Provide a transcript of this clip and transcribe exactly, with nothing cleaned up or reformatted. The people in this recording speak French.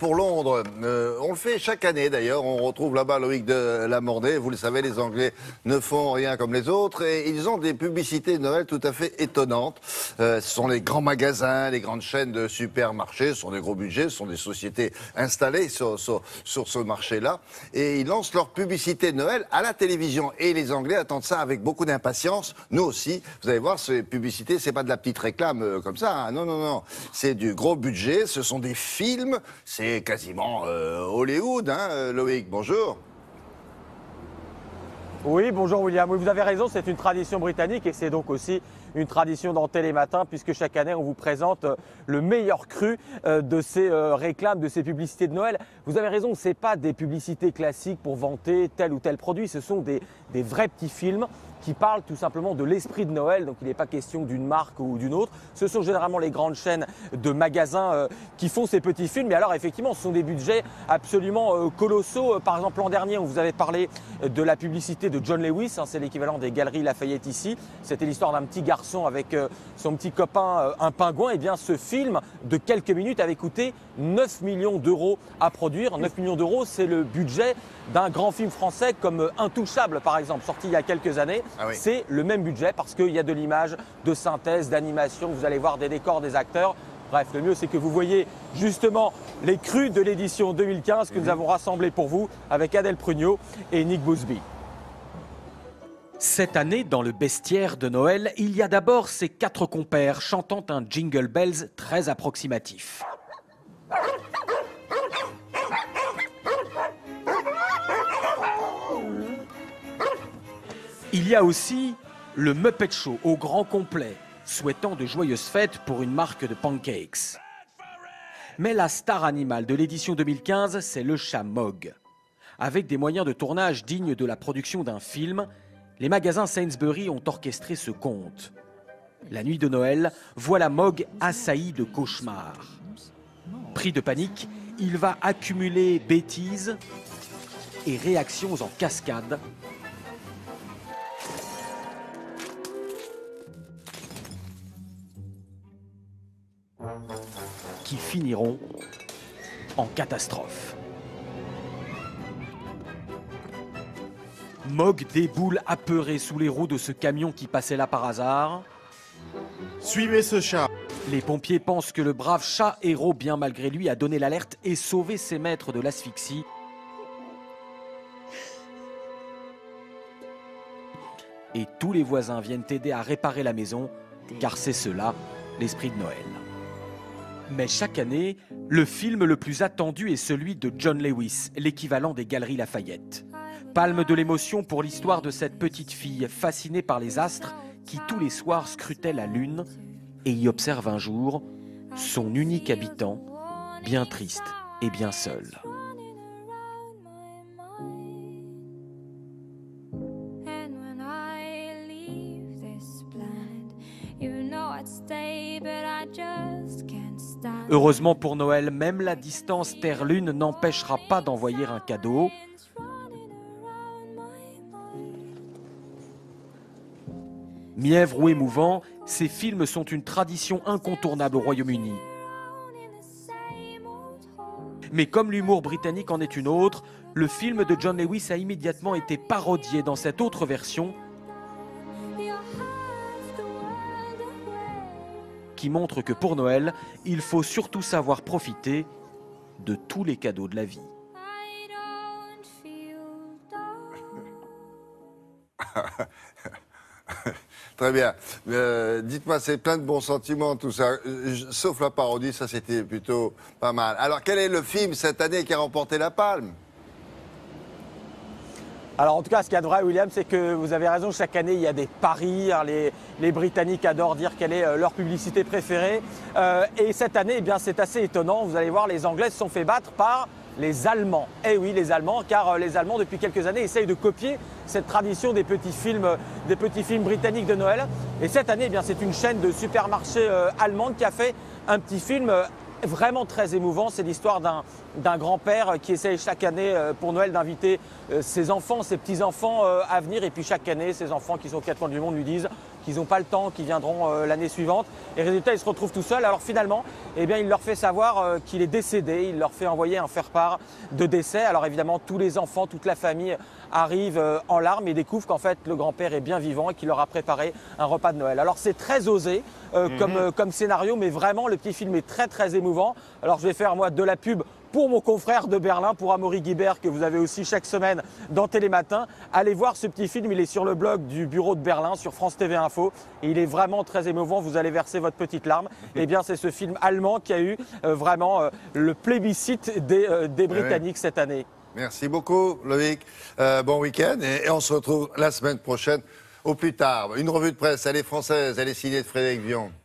pour Londres. Euh, on le fait chaque année d'ailleurs. On retrouve là-bas Loïc de Lamordé. Vous le savez, les Anglais ne font rien comme les autres et ils ont des publicités de Noël tout à fait étonnantes. Euh, ce sont les grands magasins, les grandes chaînes de supermarchés. Ce sont des gros budgets, ce sont des sociétés installées sur, sur, sur ce marché-là. Et ils lancent leur publicité de Noël à la télévision. Et les Anglais attendent ça avec beaucoup d'impatience. Nous aussi. Vous allez voir, ces publicités, c'est pas de la petite réclame euh, comme ça. Hein. Non, non, non. C'est du gros budget. Ce sont des films. C'est quasiment euh, Hollywood, hein, Loïc, bonjour. Oui, bonjour William. Oui, vous avez raison, c'est une tradition britannique et c'est donc aussi une tradition dans Télématin puisque chaque année on vous présente le meilleur cru de ces réclames, de ces publicités de Noël. Vous avez raison, ce n'est pas des publicités classiques pour vanter tel ou tel produit, ce sont des, des vrais petits films qui parlent tout simplement de l'esprit de Noël, donc il n'est pas question d'une marque ou d'une autre. Ce sont généralement les grandes chaînes de magasins euh, qui font ces petits films, mais alors effectivement ce sont des budgets absolument euh, colossaux. Par exemple l'an dernier on vous avait parlé de la publicité de John Lewis, hein, c'est l'équivalent des Galeries Lafayette ici. C'était l'histoire d'un petit garçon avec euh, son petit copain euh, un pingouin. Et bien ce film de quelques minutes avait coûté neuf millions d'euros à produire. neuf millions d'euros, c'est le budget d'un grand film français comme Intouchable par exemple, sorti il y a quelques années. Ah oui. C'est le même budget parce qu'il y a de l'image, de synthèse, d'animation, vous allez voir des décors, des acteurs. Bref, le mieux c'est que vous voyez justement les crus de l'édition deux mille quinze que mmh. nous avons rassemblés pour vous avec Adèle Prugnot et Nick Bousby. Cette année, dans le bestiaire de Noël, il y a d'abord ces quatre compères chantant un Jingle Bells très approximatif. Il y a aussi le Muppet Show au grand complet, souhaitant de joyeuses fêtes pour une marque de pancakes. Mais la star animale de l'édition deux mille quinze, c'est le chat Mog. Avec des moyens de tournage dignes de la production d'un film, les magasins Sainsbury ont orchestré ce conte. La nuit de Noël, voilà Mog assailli de cauchemars. Pris de panique, il va accumuler bêtises et réactions en cascade, qui finiront en catastrophe. Mog déboule apeuré sous les roues de ce camion qui passait là par hasard. Suivez ce chat. Les pompiers pensent que le brave chat héros, bien malgré lui, a donné l'alerte et sauvé ses maîtres de l'asphyxie. Et tous les voisins viennent aider à réparer la maison, car c'est cela, l'esprit de Noël. Mais chaque année, le film le plus attendu est celui de John Lewis, l'équivalent des Galeries Lafayette. Palme de l'émotion pour l'histoire de cette petite fille fascinée par les astres qui tous les soirs scrutait la lune et y observe un jour son unique habitant, bien triste et bien seul. Heureusement pour Noël, même la distance Terre-Lune n'empêchera pas d'envoyer un cadeau. Mièvre ou émouvant, ces films sont une tradition incontournable au Royaume-Uni. Mais comme l'humour britannique en est une autre, le film de John Lewis a immédiatement été parodié dans cette autre version qui montre que pour Noël, il faut surtout savoir profiter de tous les cadeaux de la vie. Très bien. Euh, dites-moi, c'est plein de bons sentiments, tout ça. Euh, sauf la parodie, ça c'était plutôt pas mal. Alors, quel est le film cette année qui a remporté la Palme ? Alors en tout cas, ce qu'il y a de vrai, William, c'est que vous avez raison, chaque année, il y a des paris. Alors, les, les Britanniques adorent dire quelle est leur publicité préférée. Euh, et cette année, eh bien, c'est assez étonnant. Vous allez voir, les Anglais se sont fait battre par les Allemands. Eh oui, les Allemands, car les Allemands, depuis quelques années, essayent de copier cette tradition des petits films, des petits films britanniques de Noël. Et cette année, eh bien, c'est une chaîne de supermarchés euh, allemande qui a fait un petit film euh, vraiment très émouvant. C'est l'histoire d'un d'un grand-père qui essaye chaque année euh, pour Noël d'inviter euh, ses enfants, ses petits-enfants euh, à venir. Et puis chaque année, ses enfants qui sont aux quatre coins du monde lui disent « qu'ils n'ont pas le temps, qu'ils viendront euh, l'année suivante. Et résultat, il se retrouve tout seul. Alors finalement, eh bien, il leur fait savoir euh, qu'il est décédé. Il leur fait envoyer un faire-part de décès. Alors évidemment, tous les enfants, toute la famille arrivent euh, en larmes et découvrent qu'en fait, le grand-père est bien vivant et qu'il leur a préparé un repas de Noël. Alors c'est très osé euh, mmh. comme, euh, comme scénario, mais vraiment, le petit film est très très émouvant. Alors je vais faire moi de la pub pour mon confrère de Berlin, pour Amaury Guibert, que vous avez aussi chaque semaine dans Télématin. Allez voir ce petit film, il est sur le blog du bureau de Berlin, sur France T V Info. Et il est vraiment très émouvant, vous allez verser votre petite larme. Et bien c'est ce film allemand qui a eu euh, vraiment euh, le plébiscite des, euh, des Britanniques cette année. Merci beaucoup Loïc, euh, bon week-end et, et on se retrouve la semaine prochaine au plus tard. Une revue de presse, elle est française, elle est signée de Frédéric Vion.